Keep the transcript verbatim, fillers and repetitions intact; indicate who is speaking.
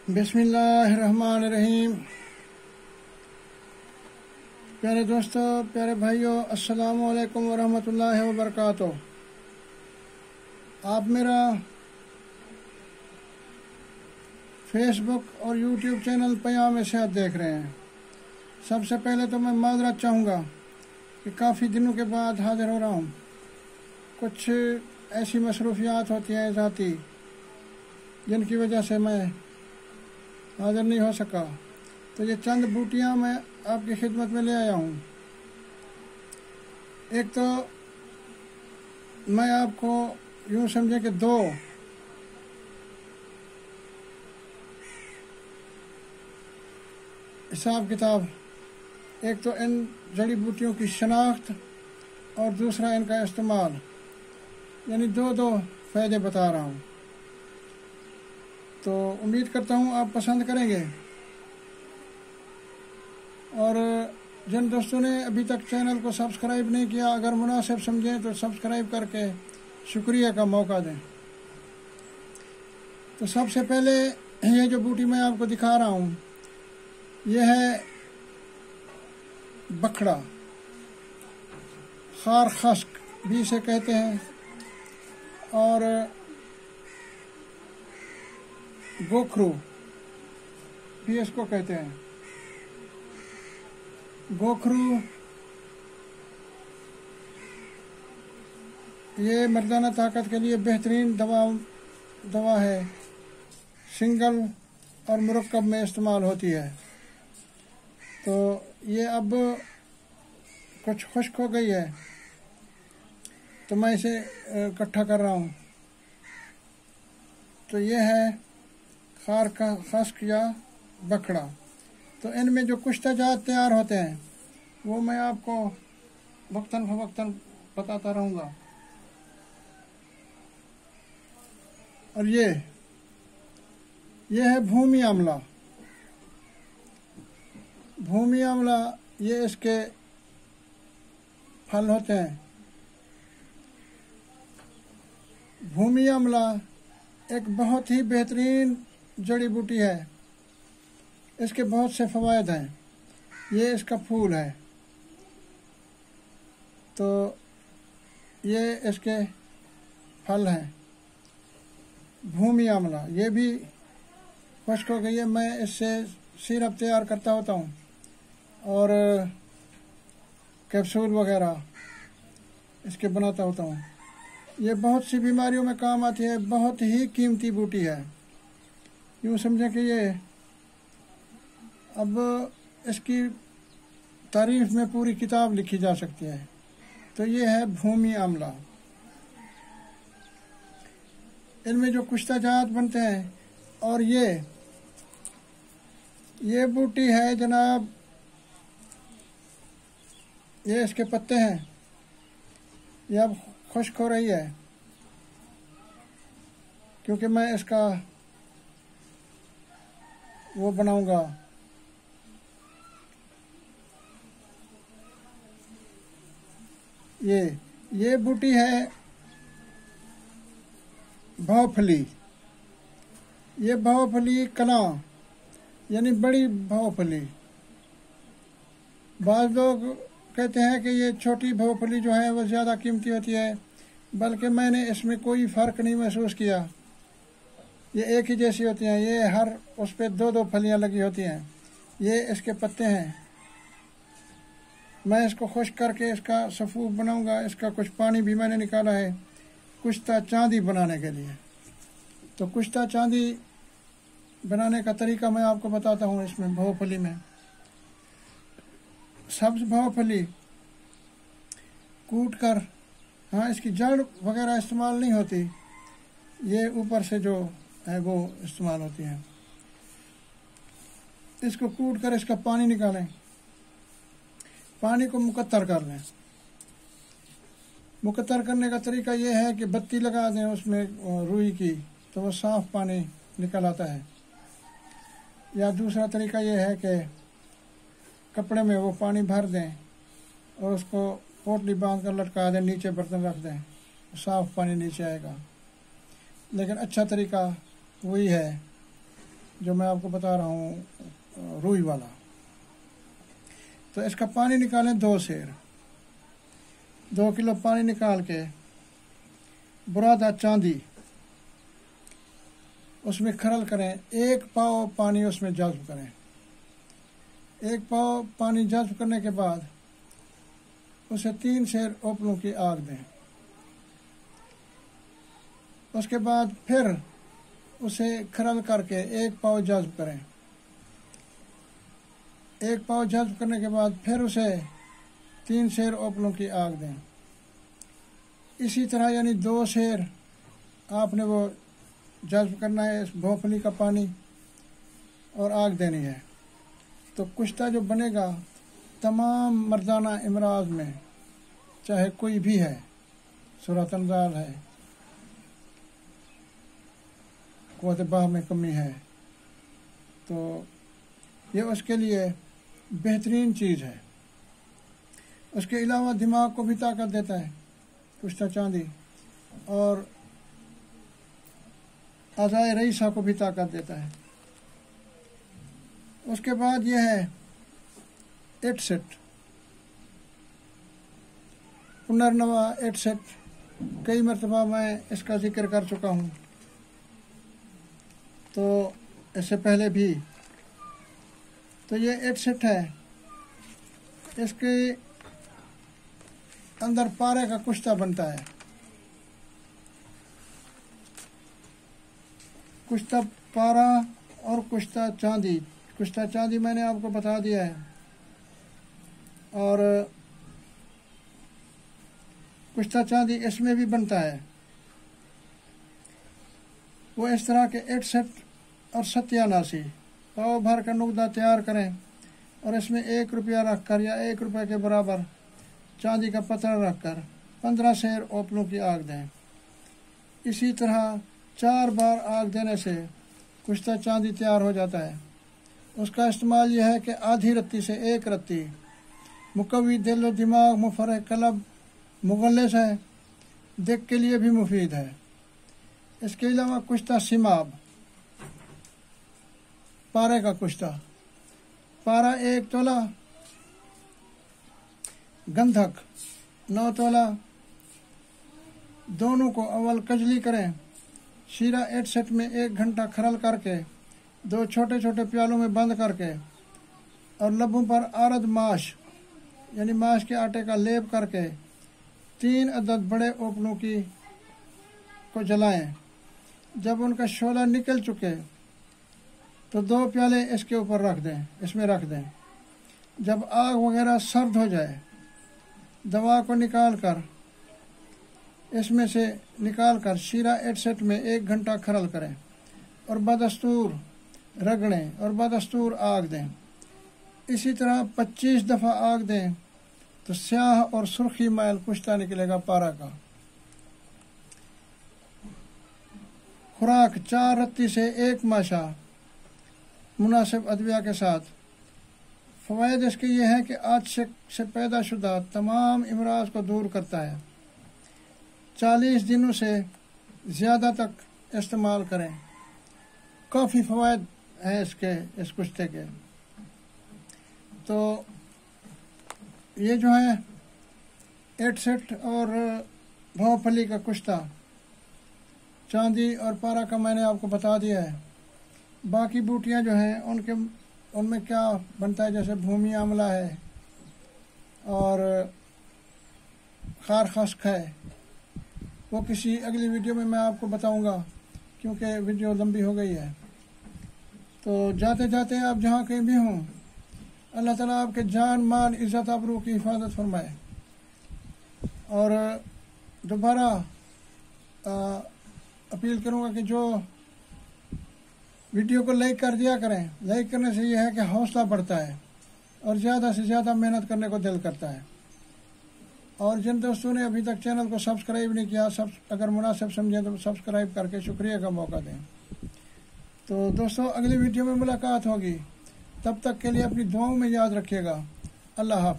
Speaker 1: بسم اللہ الرحمن الرحیم۔ پیارے دوستو، پیارے بھائیوں، السلام علیکم ورحمۃ اللہ وبرکاتہ۔ آپ میرا فیس بک اور یوٹیوب چینل پیام صحت دیکھ رہے ہیں۔ سب سے پہلے تو میں معذرت چاہوں گا کہ کافی دنوں کے بعد حاضر ہو رہا ہوں۔ کچھ ایسی مصروفیات ہوتی ہیں ذاتی جن کی وجہ سے میں حاضر نہیں ہو سکا، تو یہ چند بوٹیاں میں آپ کی خدمت میں لے آیا ہوں۔ ایک تو میں آپ کو یوں سمجھیں کہ دو حساب کتاب، ایک تو ان جڑی بوٹیوں کی شناخت اور دوسرا ان کا استعمال، یعنی دو دو فائدے بتا رہا ہوں۔ تو امید کرتا ہوں آپ پسند کریں گے، اور جن دوستوں نے ابھی تک چینل کو سبسکرائب نہیں کیا، اگر مناسب سمجھیں تو سبسکرائب کر کے شکریہ کا موقع دیں۔ تو سب سے پہلے یہ جو بوٹی میں آپ کو دکھا رہا ہوں یہ ہے بکھڑا، خار خشک بھی اسے کہتے ہیں، اور گوکھرو بھی اس کو کہتے ہیں۔ گوکھرو یہ مردانہ طاقت کے لیے بہترین دوا دوا ہے، سنگل اور مرکب میں استعمال ہوتی ہے۔ تو یہ اب کچھ خشک ہو گئی ہے تو میں اسے اکٹھا کر رہا ہوں۔ تو یہ ہے خار کا خشک یا بکھڑا۔ تو ان میں جو کچھ تجات تیار ہوتے ہیں وہ میں آپ کو وقتاً فوقتاً بتاتا رہوں گا۔ اور یہ یہ ہے بھومی آملہ۔ بھومی آملہ یہ اس کے پھل ہوتے ہیں۔ بھومی آملہ ایک بہت ہی بہترین جڑی بوٹی ہے، اس کے بہت سے فوائد ہیں۔ یہ اس کا پھول ہے، تو یہ اس کے پھل ہیں۔ بھومی آملہ یہ بھی خشک ہو گئی ہے، میں اس سے سیرپ تیار کرتا ہوتا ہوں اور کیپسول وغیرہ اس کے بناتا ہوتا ہوں۔ یہ بہت سی بیماریوں میں کام آتی ہے، بہت ہی قیمتی بوٹی ہے۔ یوں سمجھیں کہ یہ اب اس کی تعریف میں پوری کتاب لکھی جا سکتی ہے۔ تو یہ ہے بھومی آملہ۔ ان میں جو کچھ تجات بنتے ہیں، اور یہ یہ بوٹی ہے جناب، یہ اس کے پتے ہیں، یہ اب خشک ہو رہی ہے کیونکہ میں اس کا وہ بناؤں گا۔ یہ یہ بوٹی ہے بھو پھلی۔ یہ بھو پھلی کلاں یعنی بڑی بھو پھلی۔ بعض لوگ کہتے ہیں کہ یہ چھوٹی بھو پھلی جو ہے وہ زیادہ قیمتی ہوتی ہے، بلکہ میں نے اس میں کوئی فرق نہیں محسوس کیا، یہ ایک ہی جیسی ہوتی ہیں۔ یہ ہر اس پہ دو دو پھلیاں لگی ہوتی ہیں۔ یہ اس کے پتے ہیں۔ میں اس کو خشک کر کے اس کا سفوف بناؤں گا۔ اس کا کچھ پانی بھی میں نے نکالا ہے کشتہ چاندی بنانے کے لیے۔ تو کشتہ چاندی بنانے کا طریقہ میں آپ کو بتاتا ہوں۔ اس میں بھو پھلی میں سبز بھو پھلی کوٹ کر، ہاں اس کی جڑ وغیرہ استعمال نہیں ہوتی، یہ اوپر سے جو ہے وہ استعمال ہوتی ہیں۔ اس کو کوٹ کر اس کا پانی نکالیں، پانی کو مقطر کر لیں۔ مقطر کرنے کا طریقہ یہ ہے کہ بتی لگا دیں اس میں روئی کی، تو وہ صاف پانی نکل آتا ہے۔ یا دوسرا طریقہ یہ ہے کہ کپڑے میں وہ پانی بھر دیں اور اس کو پوٹلی باندھ کر لٹکا دیں، نیچے برتن رکھ دیں، صاف پانی نیچے آئے گا۔ لیکن اچھا طریقہ وہی ہے जो मैं आपको बता रहा हूँ रुई वाला। तो इसका पानी निकालें दो सेर, दो किलो पानी निकाल के बुरादा चांदी उसमें खरल करें, एक पाव पानी उसमें जज्ब करें। एक पाव पानी जज्ब करने के बाद उसे तीन सेर ओपलों की आग दें। उसके बाद फिर उसे खरल करके एक पाव जज्ब करें। एक पाव जज्ब करने के बाद फिर उसे तीन सेर ओपलों की आग दें। इसी तरह यानी दो सेर आपने वो जज्ब करना है इस मूंगफली का पानी और आग देनी है। तो कुश्ता जो बनेगा तमाम मर्दाना इमराज में, चाहे कोई भी है, सूरत अंजाल है, क़ुव्वत बाह में कमी है, तो ये उसके लिए बेहतरीन चीज़ है। उसके अलावा दिमाग को भी ताकत देता है कुश्ता चांदी, और अज़ाए रईसा को भी ताकत देता है। उसके बाद यह है एटसेट, पुनर्नवा एटसेट। कई मरतबा मैं इसका जिक्र कर चुका हूँ, तो इससे पहले भी। तो ये एटसेट है, इसके अंदर पारे का कुश्ता बनता है। कुश्ता पारा और कुश्ता चांदी। कुश्ता चांदी मैंने आपको बता दिया है, और कुश्ता चांदी इसमें भी बनता है। वो इस तरह के एटसेट और सत्यानाशी पाव भर का नुकदा तैयार करें और इसमें एक रुपया रख कर या एक रुपये के बराबर चांदी का पत्थर रख कर पंद्रह सेर ओपलों की आग दें। इसी तरह चार बार आग देने से कुश्ता चांदी तैयार हो जाता है। उसका इस्तेमाल यह है कि आधी रत्ती से एक रत्ती मुकव्वी दिल व दिमाग, मुफर्रिह कलब, मुगल्लिस है, दिक के लिए भी मुफीद है। इसके अलावा कुश्ता सिमाब, पारे का कुश्ता, पारा एक तोला, गंधक नौ तोला, दोनों को अव्वल कजली करें। शीरा एट सेट में एक घंटा खरल करके दो छोटे छोटे प्यालों में बंद करके और लबों पर आरद माश यानी माश के आटे का लेप करके तीन अदद बड़े ओपलों की को जलाएं। जब उनका शोला निकल चुके तो दो प्याले इसके ऊपर रख दें, इसमें रख दें। जब आग वगैरह सर्द हो जाए, दवा को निकाल कर इसमें से निकाल कर शीरा एट सेट में एक घंटा खरल करें और बदस्तूर रगड़ें और बदस्तूर आग दें। इसी तरह पच्चीस दफ़ा आग दें तो स्याह और सुर्खी मैल कुश्ता निकलेगा पारा का। खुराक चार रत्ती से एक माशा मुनासिब अदविया के साथ। फ़वाइद इसके ये हैं कि आज से, से पैदा शुदा तमाम इमराज को दूर करता है। चालीस दिनों से ज़्यादा तक इस्तेमाल करें। काफ़ी फ़वाइद हैं इसके इस कुश्ते के। तो ये जो है एट सेट और मूंगफली का कुश्ता चांदी और पारा का मैंने आपको बता दिया है। बाकी बूटियां जो हैं उनके उनमें क्या बनता है, जैसे भूमि आमला है और खार खस्क है, वो किसी अगली वीडियो में मैं आपको बताऊंगा क्योंकि वीडियो लंबी हो गई है। तो जाते जाते आप जहाँ कहीं भी हों, अल्लाह ताला आपके जान माल इज़्ज़त आबरू की हिफाजत फरमाए। और दोबारा अपील करूँगा कि जो वीडियो को लाइक कर दिया करें। लाइक करने से यह है कि हौसला बढ़ता है और ज़्यादा से ज़्यादा मेहनत करने को दिल करता है। और जिन दोस्तों ने अभी तक चैनल को सब्सक्राइब नहीं किया, सब अगर मुनासिब समझें तो सब्सक्राइब करके शुक्रिया का मौका दें। तो दोस्तों अगली वीडियो में मुलाकात होगी, तब तक के लिए अपनी दुआओं में याद रखिएगा। अल्लाह हाफ़िज़।